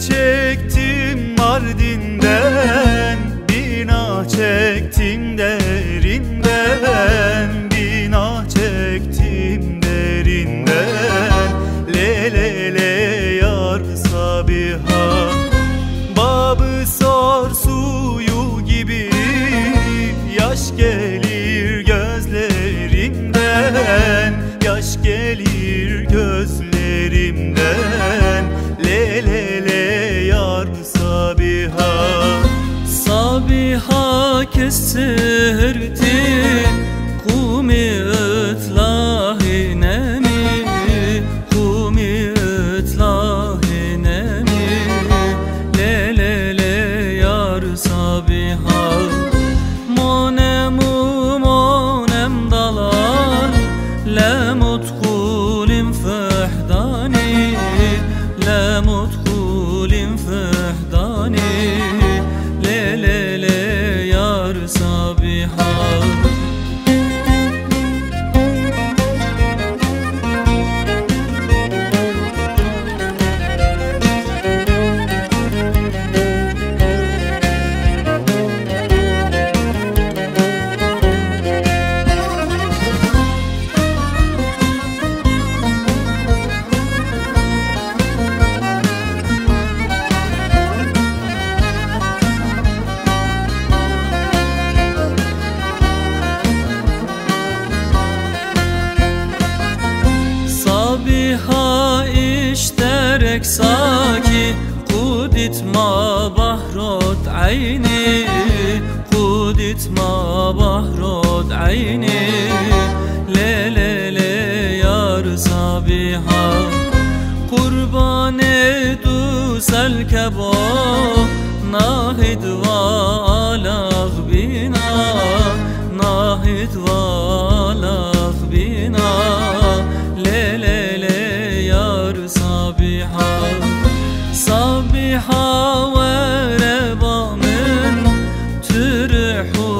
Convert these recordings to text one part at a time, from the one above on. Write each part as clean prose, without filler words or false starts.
çektim Mardin'den, bina çektim derinden, bina çektim derinden. Le le le yar Sabiha, babı sar suyu gibi yaş gelir gözlerimden, yaş gelir gözlerimden. Le le le yar Sabiha. Sabiha kesirti kumi ıtlahinemi, kumi ıtlahinemi. Le le le yar Sabiha. Monem dalar lemut kulim fehdani, lemut kulim fehdani. Le le le yar Sabiha. Sabiha işterek saki kuditma bahrot ayni, kuditma bahrot ayni. Le le le yar Sabiha. Kurban edu selkebo nahid va alag bina, nahid va alag bina. Le le le yar Sabiha. Sabiha ve rebamin türhu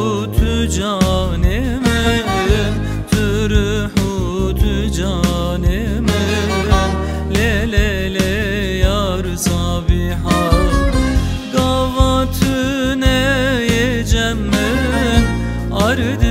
tücanemin, türhu tücanemin. Le le le yar Sabiha. Gavatüne yecemin ardı